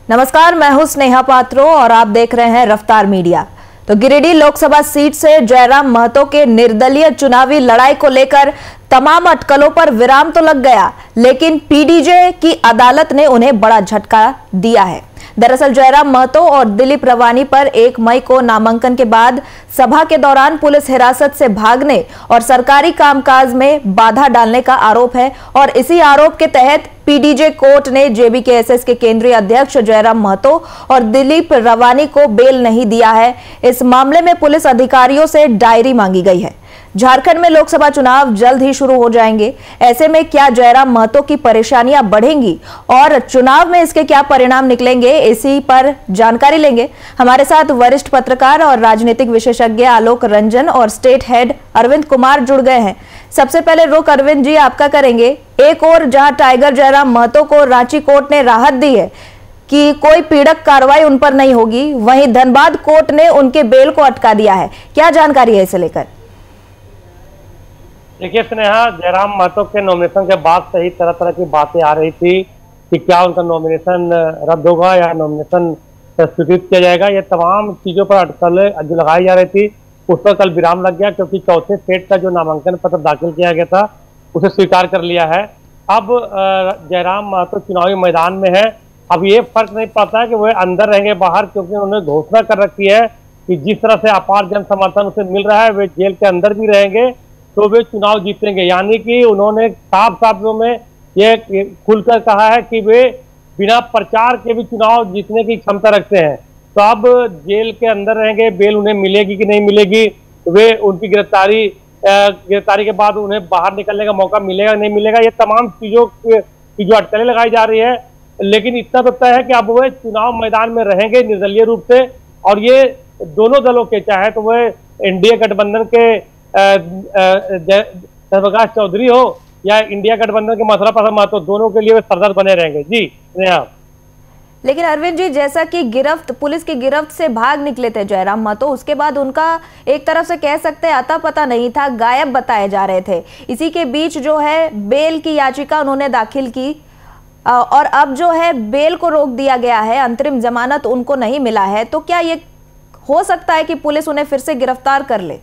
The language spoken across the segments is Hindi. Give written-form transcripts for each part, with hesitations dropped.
नमस्कार, मैं हूं स्नेहा पात्रो और आप देख रहे हैं रफ्तार मीडिया। तो गिरिडीह लोकसभा सीट से जयराम महतो के निर्दलीय चुनावी लड़ाई को लेकर तमाम अटकलों पर विराम तो लग गया, लेकिन पीडीजे की अदालत ने उन्हें बड़ा झटका दिया है। दरअसल जयराम महतो और दिलीप रवानी पर 1 मई को नामांकन के बाद सभा के दौरान पुलिस हिरासत से भागने और सरकारी कामकाज में बाधा डालने का आरोप है और इसी आरोप के तहत पीडीजे कोर्ट ने जेबीकेएसएस के केंद्रीय अध्यक्ष जयराम महतो और दिलीप रवानी को बेल नहीं दिया है। इस मामले में पुलिस अधिकारियों से डायरी मांगी गई है। झारखंड में लोकसभा चुनाव जल्द ही शुरू हो जाएंगे। ऐसे में क्या जयराम महतो की परेशानियां बढ़ेंगी और चुनाव में इसके क्या परिणाम निकलेंगे, इसी पर जानकारी लेंगे। हमारे साथ वरिष्ठ पत्रकार और राजनीतिक विशेषज्ञ आलोक रंजन और स्टेट हेड अरविंद कुमार जुड़ गए हैं। सबसे पहले रुख अरविंद जी आपका करेंगे। एक और जहां टाइगर जयराम महतो को रांची कोर्ट ने राहत दी है कि कोई पीड़क कार्रवाई उन पर नहीं होगी, वहीं धनबाद कोर्ट ने उनके बेल को अटका दिया है। क्या जानकारी है इसे लेकर? देखिए स्नेहा, जयराम महतो के नॉमिनेशन के बाद से ही तरह तरह की बातें आ रही थी कि क्या उनका नॉमिनेशन रद्द होगा या नॉमिनेशन स्वीकृत किया जाएगा। ये तमाम चीज़ों पर अटकलें जो लगाई जा रही थी उस पर कल विराम लग गया, क्योंकि चौथे सेट का जो नामांकन पत्र दाखिल किया गया था उसे स्वीकार कर लिया है। अब जयराम महतो चुनावी मैदान में है। अब ये फर्क नहीं पड़ता है कि वह अंदर रहेंगे बाहर, क्योंकि उन्होंने घोषणा कर रखी है कि जिस तरह से अपार जन समर्थन उसे मिल रहा है वे जेल के अंदर भी रहेंगे तो वे चुनाव जीतेंगे। यानी कि उन्होंने साफ शब्दों में ये खुलकर कहा है कि वे बिना प्रचार के भी चुनाव जीतने की क्षमता रखते हैं। तो अब जेल के अंदर रहेंगे, बेल उन्हें मिलेगी कि नहीं मिलेगी, वे उनकी गिरफ्तारी के बाद उन्हें बाहर निकलने का मौका मिलेगा नहीं मिलेगा, ये तमाम चीज़ों की जो अटकलें लगाई जा रही है। लेकिन इतना तो तय है कि अब वे चुनाव मैदान में रहेंगे निर्दलीय रूप से, और ये दोनों दलों के, चाहे तो वह एनडीए गठबंधन के जयप्रकाश चौधरी हो या इंडिया गठबंधन के मथुरा प्रसाद महतो, दोनों के लिए वे सरदर्द बने रहेंगे। जी स्नेहा। लेकिन अरविंद जी, जैसा कि पुलिस की गिरफ्त से भाग निकले थे जयराम महतो, उसके बाद उनका एक तरफ से कह सकते हैं अता पता नहीं था, गायब बताए जा रहे थे। इसी के बीच जो है बेल की याचिका उन्होंने दाखिल की और अब जो है बेल को रोक दिया गया है, अंतरिम जमानत उनको नहीं मिला है। तो क्या ये हो सकता है कि पुलिस उन्हें फिर से गिरफ्तार कर ले?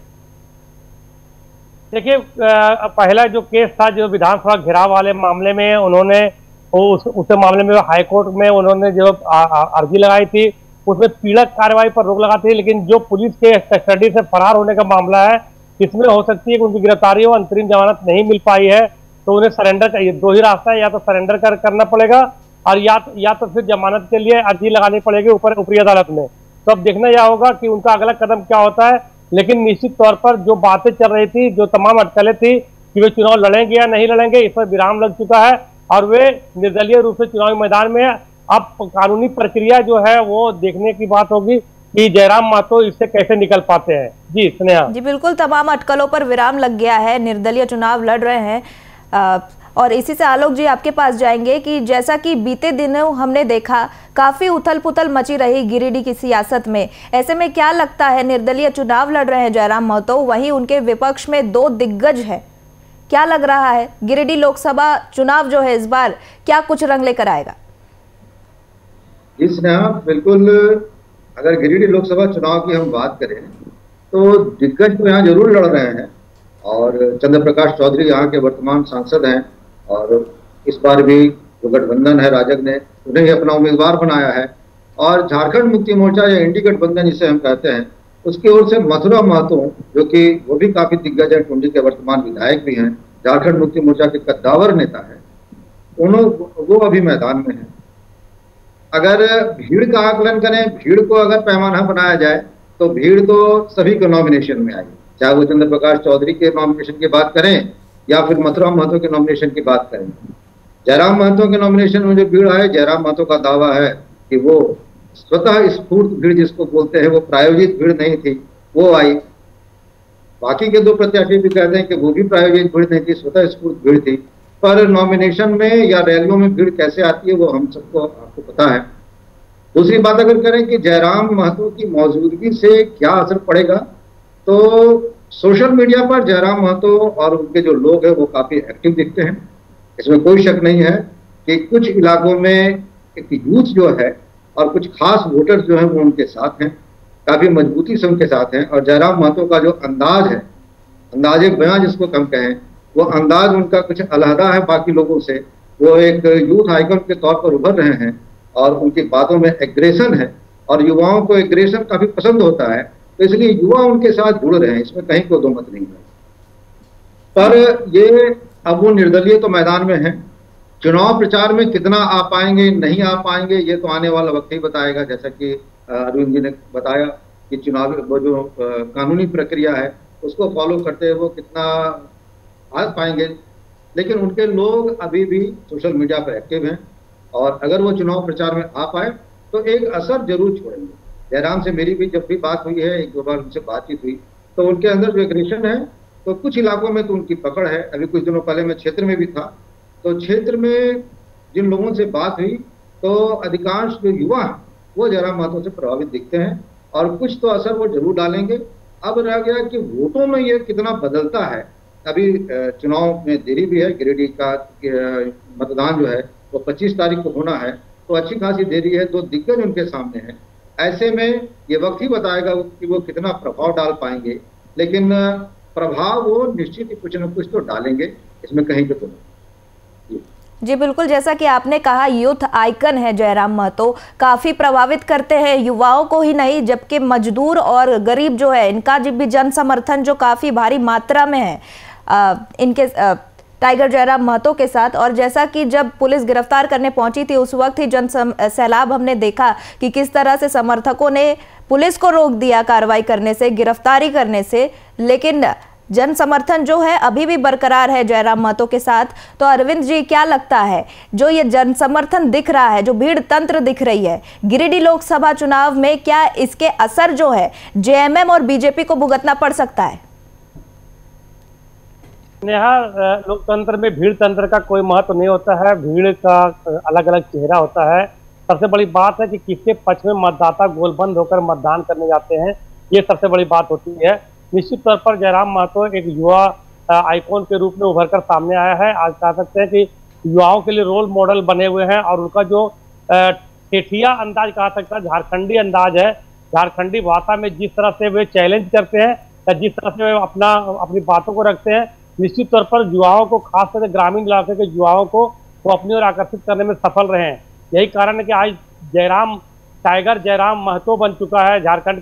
देखिए, पहला जो केस था जो विधानसभा घेराव वाले मामले में, उन्होंने उस मामले में हाईकोर्ट में उन्होंने जो अर्जी लगाई थी उसमें पीड़क कार्रवाई पर रोक लगाती थी। लेकिन जो पुलिस के कस्टडी से फरार होने का मामला है, इसमें हो सकती है कि उनकी गिरफ्तारी हो, अंतरिम जमानत नहीं मिल पाई है, तो उन्हें सरेंडर चाहिए। दो ही रास्ता है, या तो सरेंडर करना पड़ेगा और या तो फिर जमानत के लिए अर्जी लगानी पड़ेगी ऊपरी अदालत में। तो अब देखना यह होगा कि उनका अगला कदम क्या होता है। लेकिन निश्चित तौर पर जो बातें चल रही थी, जो तमाम अटकलें थी कि वे चुनाव लड़ेंगे या नहीं लड़ेंगे, इस पर विराम लग चुका है और वे निर्दलीय रूप से चुनावी मैदान में है। अब कानूनी प्रक्रिया जो है वो देखने की बात होगी कि जयराम महतो इससे कैसे निकल पाते हैं। जी स्नेहा। जी बिल्कुल, तमाम अटकलों पर विराम लग गया है, निर्दलीय चुनाव लड़ रहे हैं। और इसी से आलोक जी आपके पास जाएंगे कि जैसा कि बीते दिनों हमने देखा काफी उथल पुथल मची रही गिरिडीह की सियासत में। ऐसे में क्या लगता है, निर्दलीय चुनाव लड़ रहे हैं जयराम महतो, वहीं उनके विपक्ष में 2 दिग्गज है, क्या लग रहा है गिरिडीह लोकसभा चुनाव जो है इस बार क्या कुछ रंग लेकर आएगा? बिल्कुल, अगर गिरिडीह लोकसभा चुनाव की हम बात करें तो दिग्गज तो यहाँ जरूर लड़ रहे हैं और चंद्र प्रकाश चौधरी यहाँ के वर्तमान सांसद हैं और इस बार भी जो गठबंधन है राजग ने उन्हें ही अपना उम्मीदवार बनाया है। और झारखंड मुक्ति मोर्चा या इंडी गठबंधन जिसे हम कहते हैं, उसकी ओर से मथुरा महतो, जो कि वो भी काफी दिग्गज है, टुंडी के वर्तमान विधायक भी हैं, झारखंड मुक्ति मोर्चा के कद्दावर नेता है, वो अभी मैदान में है। अगर भीड़ का आकलन करें, भीड़ को अगर पैमाना बनाया जाए तो भीड़ तो सभी के नॉमिनेशन में आई, चाहे वो चंद्र प्रकाश चौधरी के नॉमिनेशन की बात करें या फिर मथुरा महतो के नॉमिनेशन की बात करें। जयराम महतो के नॉमिनेशन में जो भीड़ है, जयराम महतो का दावा है कि वो स्वतः स्फूर्त भीड़ जिसको बोलते हैं, वो प्रायोजित भीड़ नहीं थी, वो आई। बाकी के 2 प्रत्याशी भी कहते हैं कि वो भी प्रायोजित भीड़ नहीं थी, स्वतः स्फूर्त भीड़ थी। पर नॉमिनेशन में या रैलियों में भीड़ कैसे आती है वो हम सबको आपको पता है। दूसरी बात अगर करें कि जयराम महतो की मौजूदगी से क्या असर पड़ेगा, तो सोशल मीडिया पर जयराम महतो और उनके जो लोग हैं वो काफी एक्टिव दिखते हैं। इसमें कोई शक नहीं है कि कुछ इलाकों में एक यूथ जो है और कुछ खास वोटर्स जो हैं वो उनके साथ हैं, काफी मजबूती से उनके साथ हैं। और जयराम महतो का जो अंदाज है, अंदाजे बयां जिसको कम कहें, वो अंदाज उनका कुछ अलहदा है बाकी लोगों से। वो एक यूथ आइकन के तौर पर उभर रहे हैं और उनकी बातों में एग्रेशन है और युवाओं को एग्रेशन काफी पसंद होता है, तो इसलिए युवा उनके साथ जुड़ रहे हैं, इसमें कहीं कोई दो मत नहीं है। पर ये अब वो निर्दलीय तो मैदान में है, चुनाव प्रचार में कितना आ पाएंगे नहीं आ पाएंगे ये तो आने वाला वक्त ही बताएगा। जैसा कि अरविंद जी ने बताया कि चुनाव वो जो कानूनी प्रक्रिया है उसको फॉलो करते हुए वो कितना आ पाएंगे, लेकिन उनके लोग अभी भी सोशल मीडिया पर एक्टिव हैं और अगर वो चुनाव प्रचार में आ पाए तो एक असर जरूर छोड़ेंगे। जयराम से मेरी भी जब भी बात हुई है, एक दो बार उनसे बातचीत हुई, तो उनके अंदर जो एग्रेशन है, तो कुछ इलाकों में तो उनकी पकड़ है। अभी कुछ दिनों पहले मैं क्षेत्र में भी था, तो क्षेत्र में जिन लोगों से बात हुई तो अधिकांश जो युवा हैं वो जयराम महतो से प्रभावित दिखते हैं और कुछ तो असर वो जरूर डालेंगे। अब रह गया कि वोटों में ये कितना बदलता है। अभी चुनाव में देरी भी है, गिरिडीह का मतदान जो है वो 25 तारीख को होना है, तो अच्छी खासी देरी है, दो दिग्गज उनके सामने हैं। ऐसे में ये वक्त ही बताएगा कि वो कितना प्रभाव डाल पाएंगे, लेकिन प्रभाव वो निश्चित ही कुछ न कुछ तो डालेंगे, इसमें कहीं तो नहीं। जी बिल्कुल, जैसा कि आपने कहा यूथ आइकन है जयराम महतो, काफ़ी प्रभावित करते हैं युवाओं को ही नहीं, जबकि मजदूर और गरीब जो है इनका भी जन समर्थन जो काफ़ी भारी मात्रा में है इनके टाइगर जयराम महतो के साथ। और जैसा कि जब पुलिस गिरफ्तार करने पहुंची थी उस वक्त ही जन सैलाब हमने देखा कि किस तरह से समर्थकों ने पुलिस को रोक दिया कार्रवाई करने से, गिरफ्तारी करने से, लेकिन जन समर्थन जो है अभी भी बरकरार है जयराम महतो के साथ। तो अरविंद जी, क्या लगता है जो ये जन समर्थन दिख रहा है, जो भीड़ तंत्र दिख रही है गिरिडीह लोकसभा चुनाव में, क्या इसके असर जो है जेएमएम और बीजेपी को भुगतना पड़ सकता है? नेहा, लोकतंत्र में भीड़ तंत्र का कोई महत्व नहीं होता है, भीड़ का अलग अलग चेहरा होता है। सबसे बड़ी बात है कि किसके पक्ष में मतदाता गोलबंद होकर मतदान करने जाते हैं, ये सबसे बड़ी बात होती है। निश्चित तौर पर जयराम महतो एक युवा आइकॉन के रूप में उभर कर सामने आया है। आज कह सकते हैं कि युवाओं के लिए रोल मॉडल बने हुए हैं और उनका जो ठेठिया अंदाज कहा सकता है, झारखंडी अंदाज है, झारखंडी भाषा में जिस तरह से वे चैलेंज करते हैं या जिस तरह से वे अपनी बातों को रखते हैं, निश्चित तौर पर युवाओं को, खासकर ग्रामीण इलाके के युवाओं को वो अपनी ओर आकर्षित करने में सफल रहे हैं। यही कारण है कि आज टाइगर जयराम महतो बन चुका है झारखंड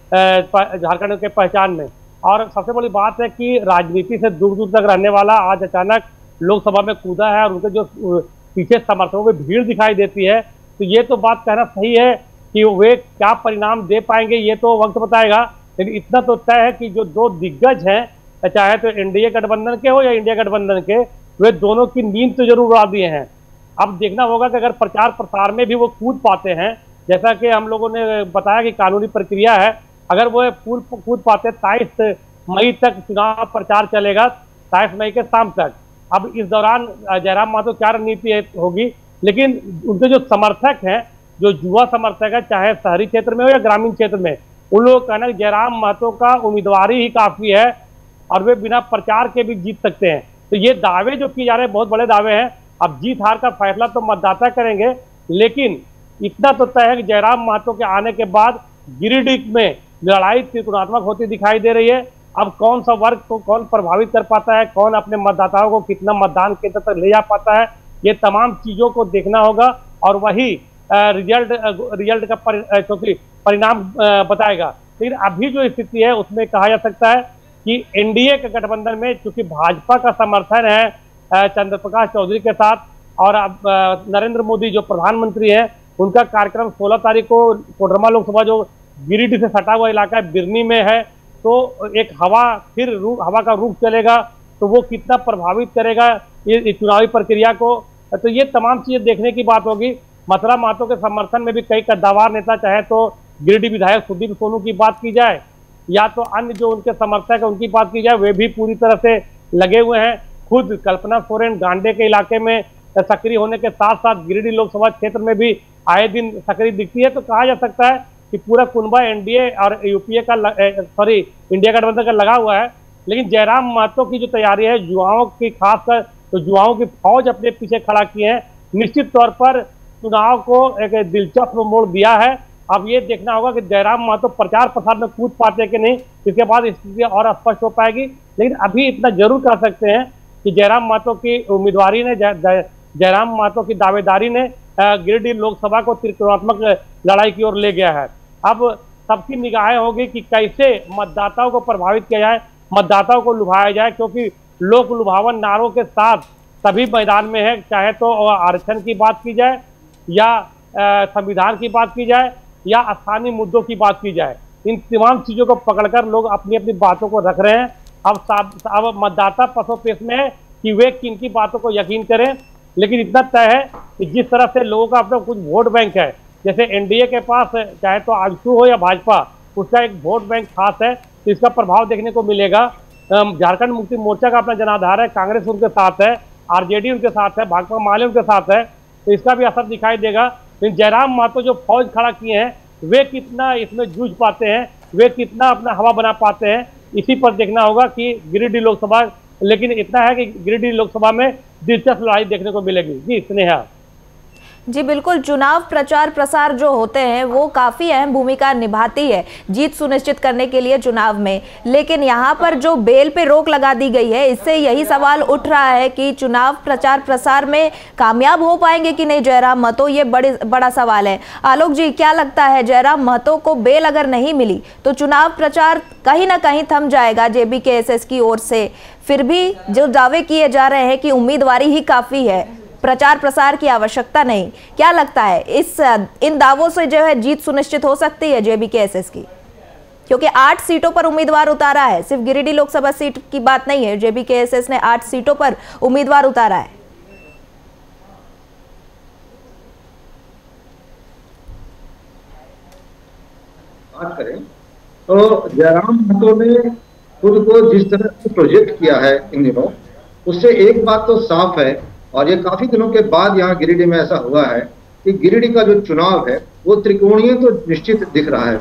के पहचान में। और सबसे बड़ी बात है कि राजनीति से दूर दूर तक रहने वाला आज अचानक लोकसभा में कूदा है और उनके जो पीछे समर्थकों में भीड़ दिखाई देती है, तो ये तो बात कहना सही है कि वे क्या परिणाम दे पाएंगे ये तो वक्त बताएगा। लेकिन इतना तो तय है कि जो दो दिग्गज हैं, चाहे तो एनडीए गठबंधन के हो या इंडिया गठबंधन के, वे दोनों की नींद तो जरूर उड़ा दिए हैं। अब देखना होगा कि अगर प्रचार प्रसार में भी वो कूद पाते हैं, जैसा कि हम लोगों ने बताया कि कानूनी प्रक्रिया है, अगर वो कूद पाते 23 मई तक चुनाव प्रचार चलेगा, 23 मई के शाम तक। अब इस दौरान जयराम महतो क्या रणनीति होगी, लेकिन उनके जो समर्थक हैं, जो युवा समर्थक है, चाहे शहरी क्षेत्र में हो या ग्रामीण क्षेत्र में, उन लोगों का कहना है जयराम महतो का उम्मीदवारी ही काफी है और वे बिना प्रचार के भी जीत सकते हैं। तो ये दावे जो किए जा रहे हैं बहुत बड़े दावे हैं। अब जीत हार का फैसला तो मतदाता करेंगे, लेकिन इतना तो तय है कि जयराम महतो के आने के बाद गिरिडीह में लड़ाई त्रिकोणात्मक होती दिखाई दे रही है। अब कौन सा वर्ग को कौन प्रभावित कर पाता है, कौन अपने मतदाताओं को कितना मतदान केंद्र तक ले जा पाता है, ये तमाम चीजों को देखना होगा और वही रिजल्ट का क्योंकि परिणाम बताएगा। लेकिन अभी जो स्थिति है उसमें कहा जा सकता है कि एनडीए के गठबंधन में चूंकि भाजपा का समर्थन है चंद्र प्रकाश चौधरी के साथ, और अब नरेंद्र मोदी जो प्रधानमंत्री हैं उनका कार्यक्रम 16 तारीख को कोडरमा लोकसभा जो गिरिडीह से सटा हुआ इलाका है बिरनी में है, तो एक हवा का रुख चलेगा, तो वो कितना प्रभावित करेगा ये चुनावी प्रक्रिया को, तो ये तमाम चीजें देखने की बात होगी। मथुरा महतो के समर्थन में भी कई कद्दावर नेता, चाहे तो गिरिडीह विधायक सुदीप सोनू की बात की जाए या तो अन्य जो उनके समर्थक है उनकी बात की जाए, वे भी पूरी तरह से लगे हुए हैं। खुद कल्पना सोरेन गांडे के इलाके में सक्रिय होने के साथ साथ गिरिडीह लोकसभा क्षेत्र में भी आए दिन सक्रिय दिखती है। तो कहा जा सकता है कि पूरा कुनबा एनडीए और यूपीए का इंडिया गठबंधन का लगा हुआ है। लेकिन जयराम महतो की जो तैयारी है, युवाओं की खासकर तो युवाओं की फौज अपने पीछे खड़ा की है। निश्चित तौर पर चुनाव को एक दिलचस्प मोड़ दिया है। अब ये देखना होगा कि जयराम महतो प्रचार प्रसार में कूद पाते कि नहीं, इसके बाद स्थिति और स्पष्ट हो पाएगी। लेकिन अभी इतना जरूर कर सकते हैं कि जयराम महतो की उम्मीदवारी ने, जयराम महतो की दावेदारी ने गिरिडीह लोकसभा को त्रिकोणात्मक लड़ाई की ओर ले गया है। अब सबकी निगाहें होगी कि कैसे मतदाताओं को प्रभावित किया जाए, मतदाताओं को लुभाया जाए, क्योंकि लोक लुभावन नारों के साथ सभी मैदान में है, चाहे तो आरक्षण की बात की जाए या संविधान की बात की जाए या स्थानीय मुद्दों की बात की जाए। इन तमाम चीजों को पकड़कर लोग अपनी अपनी बातों को रख रहे हैं। अब मतदाता पसोपेश में है कि वे किन की बातों को यकीन करें। लेकिन इतना तय है कि जिस तरह से लोगों का अपना कुछ वोट बैंक है, जैसे एनडीए के पास चाहे तो आजसू हो या भाजपा, उसका एक वोट बैंक खास है, तो इसका प्रभाव देखने को मिलेगा। झारखंड मुक्ति मोर्चा का अपना जनाधार है, कांग्रेस उनके साथ है, आरजेडी उनके साथ है, भाकपा माले उनके साथ है, तो इसका भी असर दिखाई देगा। लेकिन जयराम महतो जो फौज खड़ा किए हैं, वे कितना इसमें जूझ पाते हैं, वे कितना अपना हवा बना पाते हैं, इसी पर देखना होगा कि गिरिडीह लोकसभा। लेकिन इतना है कि गिरिडीह लोकसभा में दिलचस्प लड़ाई देखने को मिलेगी। जी स्नेहा। जी बिल्कुल, चुनाव प्रचार प्रसार जो होते हैं वो काफ़ी अहम भूमिका निभाती है जीत सुनिश्चित करने के लिए चुनाव में। लेकिन यहाँ पर जो बेल पे रोक लगा दी गई है, इससे यही सवाल उठ रहा है कि चुनाव प्रचार प्रसार में कामयाब हो पाएंगे कि नहीं जयराम महतो, ये बड़ा सवाल है। आलोक जी, क्या लगता है, जयराम महतो को बेल अगर नहीं मिली तो चुनाव प्रचार कहीं ना कहीं थम जाएगा JBKSS की ओर से? फिर भी जो दावे किए जा रहे हैं कि उम्मीदवारी ही काफ़ी है, प्रचार प्रसार की आवश्यकता नहीं, क्या लगता है इन दावों से जो है जीत सुनिश्चित हो सकती है JBKSS की? क्योंकि 8 सीटों पर उम्मीदवार उतारा है, सिर्फ गिरिडीह लोकसभा सीट की बात नहीं है, JBKSS ने 8 सीटों पर उम्मीदवार उतारा है। बात करें तो जयराम महतो ने खुद को जिस तरह से प्रोजेक्ट किया है इन दिनों, उससे एक बात तो साफ है, और ये काफी दिनों के बाद यहाँ गिरिडीह में ऐसा हुआ है कि गिरिडीह का जो चुनाव है वो त्रिकोणीय तो निश्चित दिख रहा है।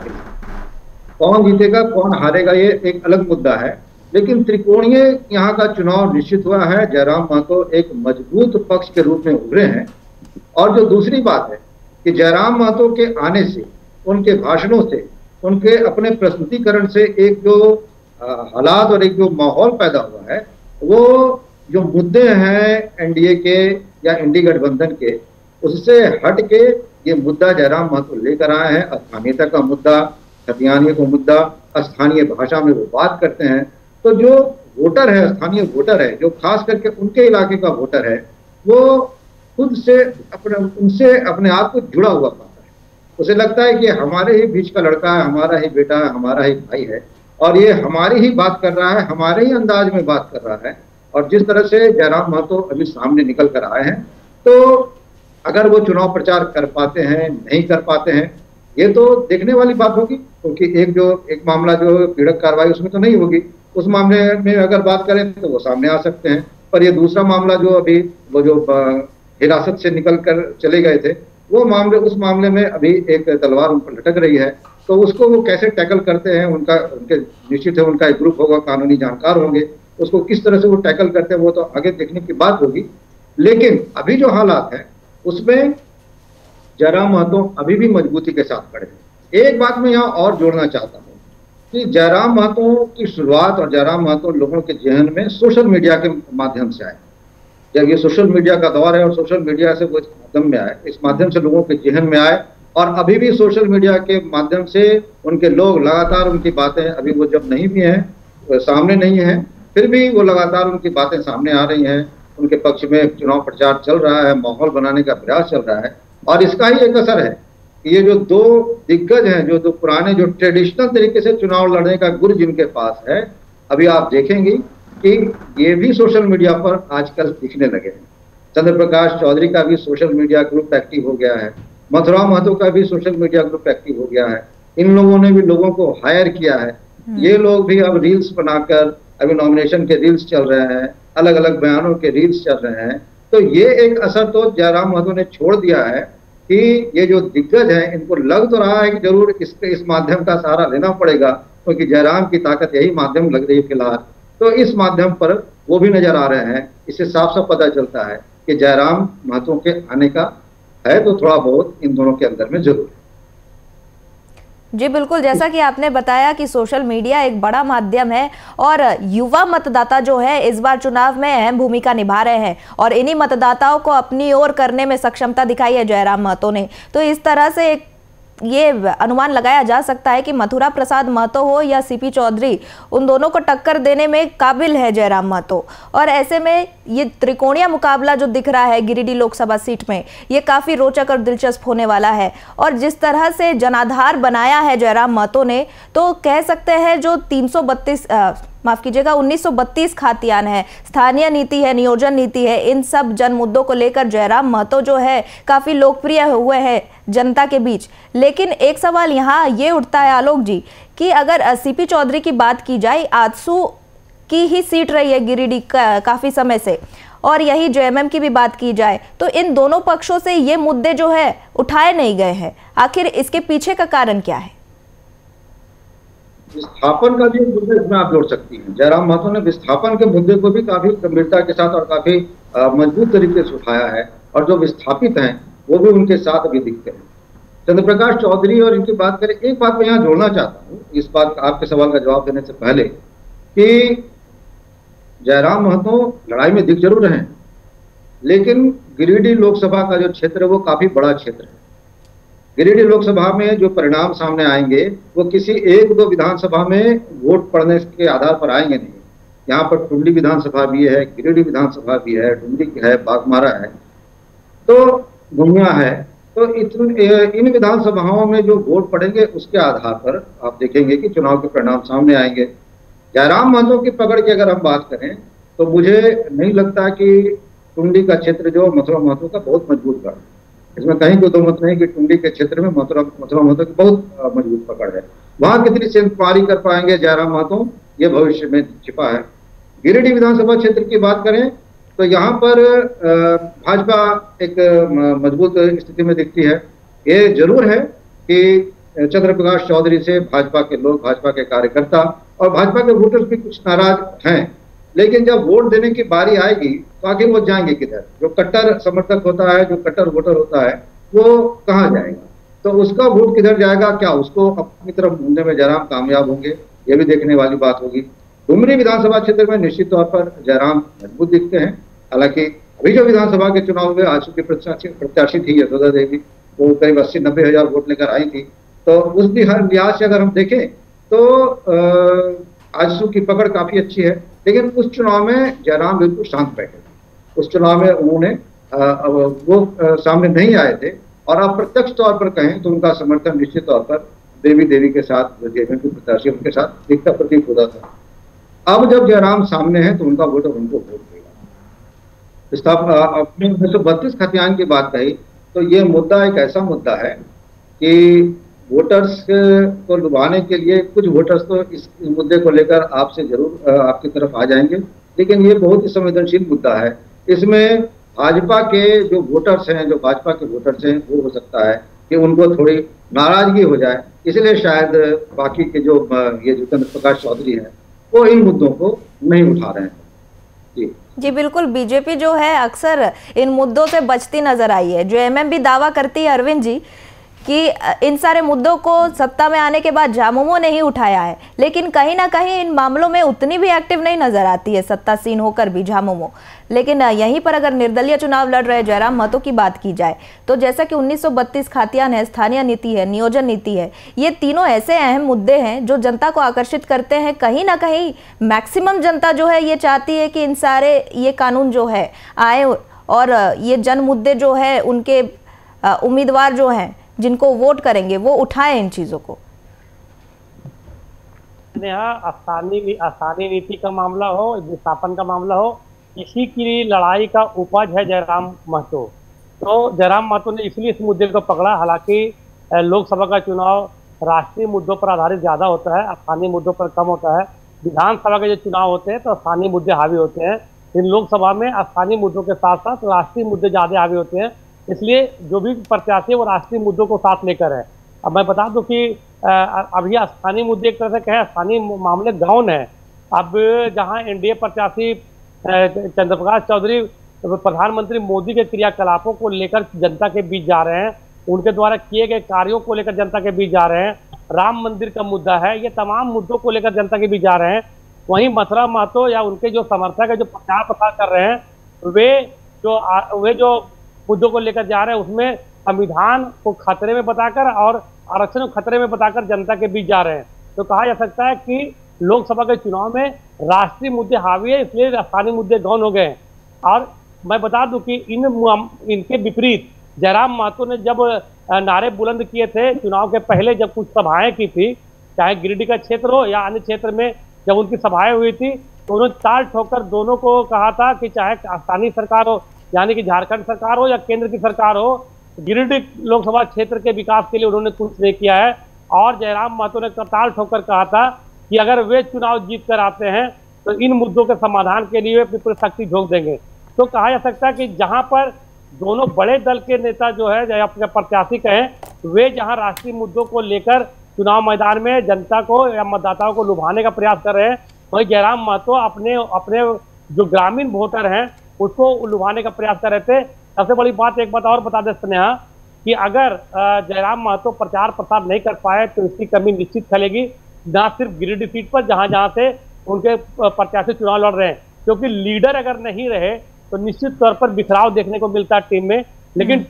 कौन जीतेगा कौन हारेगा ये एक अलग मुद्दा है, लेकिन त्रिकोणीय यहाँ का चुनाव निश्चित हुआ है। जयराम महतो एक मजबूत पक्ष के रूप में उभरे हैं। और जो दूसरी बात है कि जयराम महतो के आने से, उनके भाषणों से, उनके अपने प्रस्तुतिकरण से एक जो हालात और एक जो माहौल पैदा हुआ है, वो जो मुद्दे हैं एनडीए के या इंडी गठबंधन के, उससे हट के ये मुद्दा जयराम महतो लेकर आए हैं। स्थानीयता का मुद्दा, खतियानियों का मुद्दा, स्थानीय भाषा में वो बात करते हैं। तो जो वोटर है, स्थानीय वोटर है, जो खास करके उनके इलाके का वोटर है, वो खुद से उनसे अपने आप को जुड़ा हुआ पाता है। उसे लगता है कि हमारे ही बीच का लड़का है, हमारा ही बेटा है, हमारा ही भाई है, और ये हमारी ही बात कर रहा है, हमारे ही अंदाज में बात कर रहा है। और जिस तरह से जयराम महतो अभी सामने निकल कर आए हैं, तो अगर वो चुनाव प्रचार कर पाते हैं, नहीं कर पाते हैं, ये तो देखने वाली बात होगी। क्योंकि एक मामला जो पीड़क कार्रवाई उसमें तो नहीं होगी, उस मामले में अगर बात करें तो वो सामने आ सकते हैं। पर ये दूसरा मामला जो अभी वो जो हिरासत से निकल कर चले गए थे, उस मामले में अभी एक तलवार उन पर लटक रही है। तो उसको वो कैसे टैकल करते हैं, उनके निश्चित है उनका एक ग्रुप होगा, कानूनी जानकार होंगे, उसको किस तरह से वो टैकल करते हैं वो तो आगे देखने की बात होगी। लेकिन अभी जो हालात है उसमें जयराम महतो अभी भी मजबूती के साथ खड़े हैं। एक बात मैं यहाँ और जोड़ना चाहता हूँ कि जयराम महतो की शुरुआत और जयराम महतो लोगों के जहन में सोशल मीडिया के माध्यम से आए। जब ये सोशल मीडिया का दौर है और सोशल मीडिया से वो इस माध्यम में आए, इस माध्यम से लोगों के जहन में आए, और अभी भी सोशल मीडिया के माध्यम से उनके लोग लगातार उनकी बातें, अभी वो जब नहीं भी हैं, सामने नहीं है, फिर भी वो लगातार उनकी बातें सामने आ रही हैं। उनके पक्ष में चुनाव प्रचार चल रहा है, माहौल बनाने का प्रयास चल रहा है। और इसका ही एक असर है कि ये जो दो दिग्गज हैं, जो दो पुराने, जो ट्रेडिशनल तरीके से चुनाव लड़ने का गुर जिनके पास है, अभी आप देखेंगे कि ये भी सोशल मीडिया पर आजकल दिखने लगे हैं। चंद्र प्रकाश चौधरी का भी सोशल मीडिया ग्रुप एक्टिव हो गया है, मथुरा महतो का भी सोशल मीडिया ग्रुप एक्टिव हो गया है। इन लोगों ने भी लोगों को हायर किया है। ये लोग भी अब रील्स बनाकर, अभी नॉमिनेशन के रील्स चल रहे हैं, अलग अलग बयानों के रील्स चल रहे हैं। तो ये एक असर तो जयराम महतो ने छोड़ दिया है कि ये जो दिग्गज हैं, इनको लग तो रहा है कि जरूर इस माध्यम का सहारा लेना पड़ेगा, क्योंकि जयराम की ताकत यही माध्यम लग रही है फिलहाल। तो इस माध्यम पर वो भी नजर आ रहे हैं। इससे साफ साफ पता चलता है कि जयराम महतो के आने का है तो थोड़ा बहुत इन दोनों के अंदर में जरूर है। जी बिल्कुल, जैसा कि आपने बताया कि सोशल मीडिया एक बड़ा माध्यम है और युवा मतदाता जो है इस बार चुनाव में अहम भूमिका निभा रहे हैं और इन्हीं मतदाताओं को अपनी ओर करने में सक्षमता दिखाई है जयराम महतो ने। तो इस तरह से ये अनुमान लगाया जा सकता है कि मथुरा प्रसाद महतो हो या सीपी चौधरी, उन दोनों को टक्कर देने में काबिल है जयराम महतो। और ऐसे में ये त्रिकोणीय मुकाबला जो दिख रहा है गिरिडीह लोकसभा सीट में, ये काफी रोचक और दिलचस्प होने वाला है। और जिस तरह से जनाधार बनाया है जयराम महतो ने, तो कह सकते हैं जो 1932 खातियान है, स्थानीय नीति है, नियोजन नीति है, इन सब जन मुद्दों को लेकर जयराम महतो जो है काफी लोकप्रिय हुए हैं जनता के बीच। लेकिन एक सवाल यहाँ ये उठता है आलोक जी कि अगर सीपी चौधरी की बात की जाए, आजसू की ही सीट रही है गिरिडीह काफी समय से, और यही जेएमएम की भी बात की जाए, तो इन दोनों पक्षों से ये मुद्दे जो है उठाए नहीं गए हैं। आखिर इसके पीछे का कारण क्या है? विस्थापन का भी मुद्दा इसमें आप जोड़ सकती हैं। जयराम महतो ने विस्थापन के मुद्दे को भी काफी गंभीरता के साथ और काफी मजबूत तरीके से उठाया है, और जो विस्थापित हैं वो भी उनके साथ अभी दिखते हैं। चंद्र प्रकाश चौधरी और इनकी बात करें, एक बात मैं यहाँ जोड़ना चाहता हूँ इस बात आपके सवाल का जवाब देने से पहले, कि जयराम महतो लड़ाई में दिख जरूर हैं, लेकिन गिरिडीह लोकसभा का जो क्षेत्र है वो काफी बड़ा क्षेत्र है। गिरिडीह लोकसभा में जो परिणाम सामने आएंगे वो किसी एक दो विधानसभा में वोट पड़ने के आधार पर आएंगे नहीं। यहाँ पर टुंडी विधानसभा भी है, गिरिडीह विधानसभा भी है, टुंडी है, बाघमारा है, तो गुनिया है। तो इन विधानसभाओं में जो वोट पड़ेंगे उसके आधार पर आप देखेंगे कि चुनाव के परिणाम सामने आएंगे। जयराम महतो की पकड़ की अगर हम बात करें तो मुझे नहीं लगता कि टुंडी का क्षेत्र जो मथुरा महतो का बहुत मजबूत गढ़ है, इसमें कहीं कोई दो मत नहीं कि टुंडी के क्षेत्र में मथुरा महतो की बहुत मजबूत पकड़ है। वहां कितनी सेंधमारी कर पाएंगे जयराम महतो, ये भविष्य में छिपा है। गिरिडीह विधानसभा क्षेत्र की बात करें तो यहाँ पर भाजपा एक मजबूत स्थिति में दिखती है। ये जरूर है कि चंद्र प्रकाश चौधरी से भाजपा के लोग, भाजपा के कार्यकर्ता और भाजपा के वोटर्स भी कुछ नाराज हैं, लेकिन जब वोट देने की बारी आएगी तो आगे वो जाएंगे किधर? जो कट्टर समर्थक होता है, जो कट्टर वोटर होता है, वो कहाँ जाएगा? तो उसका वोट किधर जाएगा? क्या उसको अपनी तरफ ढूंढने में जयराम कामयाब होंगे? ये भी देखने वाली बात होगी। डुमरी विधानसभा क्षेत्र में निश्चित तौर पर जयराम मजबूत दिखते हैं। हालांकि अभी जो विधानसभा के चुनाव हुए, आजसू की प्रत्याशी थी यशोदा देवी, वो करीब 80-90 हजार वोट लेकर आई थी। तो उस लिहाज से अगर हम देखें तो आजसू की पकड़ काफी अच्छी है, लेकिन उस चुनाव में जयराम बिल्कुल शांत बैठे। उस चुनाव में उन्होंने सामने नहीं आए थे, और अप्रत्यक्ष तौर पर कहें तो उनका समर्थन निश्चित तौर पर देवी के साथ, जो जेएमएम की प्रत्याशी उनके साथ दिखता प्रतीत होता था। अब जब जयराम सामने है तो उनका वोटर उनको वोट देगा। अपने 1932 खतियान की बात कही तो ये मुद्दा एक ऐसा मुद्दा है कि वोटर्स को लुभाने के लिए कुछ वोटर्स तो इस मुद्दे को लेकर आपसे जरूर आपकी तरफ आ जाएंगे, लेकिन ये बहुत ही संवेदनशील मुद्दा है। इसमें भाजपा के जो वोटर्स हैं, जो भाजपा के वोटर्स हैं, वो हो सकता है कि उनको थोड़ी नाराजगी हो जाए, इसलिए शायद बाकी के जो चंद्र प्रकाश चौधरी हैं वो इन मुद्दों को नहीं उठा रहे हैं। जी बिल्कुल, बीजेपी जो है अक्सर इन मुद्दों से बचती नजर आई है। जेएमएम भी दावा करती है अरविंद जी कि इन सारे मुद्दों को सत्ता में आने के बाद झामुमो ने ही उठाया है, लेकिन कहीं ना कहीं इन मामलों में उतनी भी एक्टिव नहीं नजर आती है सत्तासीन होकर भी झामुमो। लेकिन यहीं पर अगर निर्दलीय चुनाव लड़ रहे जयराम महतो की बात की जाए तो जैसा कि 1932 खातियान है, स्थानीय नीति है, नियोजन नीति है, ये तीनों ऐसे अहम मुद्दे हैं जो जनता को आकर्षित करते हैं। कहीं ना कहीं मैक्सिमम जनता जो है ये चाहती है कि इन सारे ये कानून जो है आए और ये जन मुद्दे जो है उनके उम्मीदवार जो हैं जिनको वोट करेंगे वो उठाएं इन चीजों को। स्थानीय नीति का मामला हो, विस्थापन का मामला हो, इसी की लड़ाई का उपज है जयराम महतो। तो जयराम महतो ने इसलिए इस मुद्दे को पकड़ा। हालांकि लोकसभा का चुनाव राष्ट्रीय मुद्दों पर आधारित ज्यादा होता है, स्थानीय मुद्दों पर कम होता है। विधानसभा के जो चुनाव होते हैं तो स्थानीय मुद्दे हावी होते हैं, इन लोकसभा में स्थानीय मुद्दों के साथ साथ राष्ट्रीय मुद्दे ज्यादा हावी होते हैं, इसलिए जो भी प्रत्याशी है वो राष्ट्रीय मुद्दों को साथ लेकर है। अब मैं बता दूं कि अभी स्थानीय मुद्दे एक तरह से कहें स्थानीय मामले गौन है। अब जहां एनडीए प्रत्याशी चंद्र प्रकाश चौधरी प्रधानमंत्री मोदी के क्रियाकलापों को लेकर जनता के बीच जा रहे हैं, उनके द्वारा किए गए कार्यों को लेकर जनता के बीच जा रहे हैं, राम मंदिर का मुद्दा है, ये तमाम मुद्दों को लेकर जनता के बीच जा रहे हैं। वहीं मथुरा महतो या उनके जो समर्थक है, जो प्रचार प्रसार कर रहे हैं, वे जो मुद्दों को लेकर जा रहे हैं उसमें संविधान को खतरे में बताकर और आरक्षण को खतरे में बताकर जनता के बीच जा रहे हैं। तो कहा जा सकता है कि लोकसभा के चुनाव में राष्ट्रीय मुद्दे हावी है, इसलिए स्थानीय मुद्दे गौण हो गए हैं। और मैं बता दूं कि इनके विपरीत जयराम महतो ने जब नारे बुलंद किए थे चुनाव के पहले, जब कुछ सभाएं की थी, चाहे गिरिडीह का क्षेत्र हो या अन्य क्षेत्र में जब उनकी सभाएं हुई थी, तो उन्होंने ताल ठोकर दोनों को कहा था कि चाहे स्थानीय सरकार हो, यानी कि झारखंड सरकार हो या केंद्र की सरकार हो, गिरिडीह लोकसभा क्षेत्र के विकास के लिए उन्होंने कुछ नहीं किया है। और जयराम महतो ने ताल ठोकर कहा था कि अगर वे चुनाव जीत कर आते हैं तो इन मुद्दों के समाधान के लिए वे अपनी पूरी शक्ति झोंक देंगे। तो कहा जा सकता है कि जहां पर दोनों बड़े दल के नेता जो है या अपने प्रत्याशी कहें, वे जहां राष्ट्रीय मुद्दों को लेकर चुनाव मैदान में जनता को या मतदाताओं को लुभाने का प्रयास कर रहे हैं, वहीं जयराम महतो अपने जो ग्रामीण वोटर हैं उसको लुभाने का प्रयास कर रहे थे। सबसे बड़ी बात एक बात और बता दे स्नेहा कि अगर जयराम महतो प्रचार प्रसार नहीं कर पाए तो इसकी कमी निश्चित खलेगी, ना सिर्फ गिरिडीह सीट पर जहां से उनके प्रत्याशी चुनाव लड़ रहे हैं, क्योंकि लीडर अगर नहीं रहे तो निश्चित तौर पर बिखराव देखने को मिलता है टीम में। लेकिन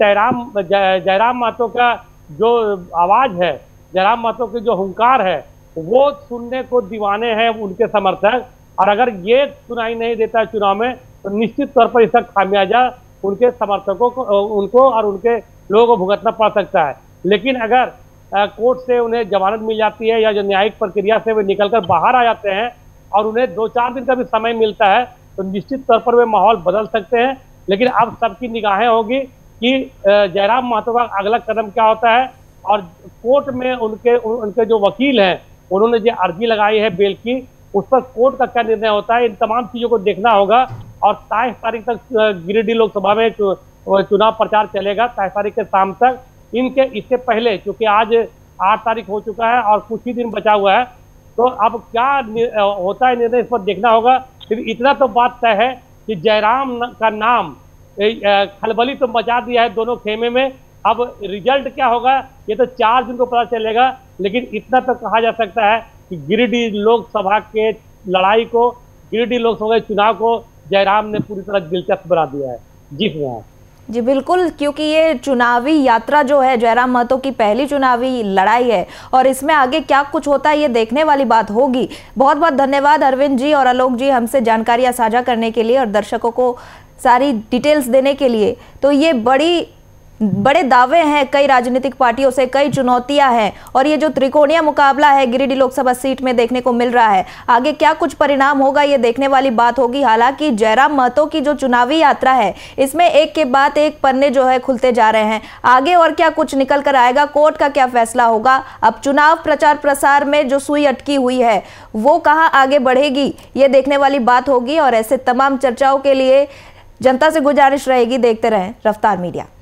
जयराम महतो का जो आवाज है, जयराम महतो की जो हुंकार है, वो सुनने को दीवाने हैं उनके समर्थक। और अगर ये सुनाई नहीं देता है चुनाव में तो निश्चित तौर पर इसका खामियाजा उनके समर्थकों को, उनको और उनके लोगों को भुगतना पड़ सकता है। लेकिन अगर कोर्ट से उन्हें जमानत मिल जाती है या जो न्यायिक प्रक्रिया से वे निकलकर बाहर आ जाते हैं और उन्हें 2-4 दिन का भी समय मिलता है तो निश्चित तौर पर वे माहौल बदल सकते हैं। लेकिन अब सबकी निगाहें होगी कि जयराम महतो का अगला कदम क्या होता है। और कोर्ट में उनके जो वकील हैं, उन्होंने जो अर्जी लगाई है बेल की, उस पर कोर्ट का क्या निर्णय होता है, इन तमाम चीजों को देखना होगा। और 23 तारीख तक गिरिडीह लोकसभा में चुनाव प्रचार चलेगा, 23 तारीख के शाम तक। इससे पहले चूंकि आज 8 तारीख हो चुका है और कुछ ही दिन बचा हुआ है, तो अब क्या होता है निर्णय, इस पर देखना होगा। फिर इतना तो बात तय है कि जयराम का नाम खलबली तो मचा दिया है दोनों खेमे में। अब रिजल्ट क्या होगा ये तो 4 दिन को पता चलेगा। लेकिन इतना तो कहा जा सकता है कि गिरिडीह लोकसभा के लड़ाई को, गिरिडीह लोकसभा के चुनाव को जयराम ने पूरी तरह दिलचस्प बना दिया है। जी हाँ जी बिल्कुल, क्योंकि ये चुनावी यात्रा जो है जयराम महतो की पहली चुनावी लड़ाई है और इसमें आगे क्या कुछ होता है ये देखने वाली बात होगी। बहुत बहुत धन्यवाद अरविंद जी और आलोक जी हमसे जानकारियां साझा करने के लिए और दर्शकों को सारी डिटेल्स देने के लिए। तो ये बड़े दावे हैं कई राजनीतिक पार्टियों से, कई चुनौतियां हैं और ये जो त्रिकोणीय मुकाबला है गिरिडीह लोकसभा सीट में देखने को मिल रहा है, आगे क्या कुछ परिणाम होगा ये देखने वाली बात होगी। हालांकि जयराम महतो की जो चुनावी यात्रा है इसमें एक के बाद एक पन्ने जो है खुलते जा रहे हैं। आगे और क्या कुछ निकल कर आएगा, कोर्ट का क्या फैसला होगा, अब चुनाव प्रचार प्रसार में जो सुई अटकी हुई है वो कहाँ आगे बढ़ेगी ये देखने वाली बात होगी। और ऐसे तमाम चर्चाओं के लिए जनता से गुजारिश रहेगी, देखते रहें रफ्तार मीडिया।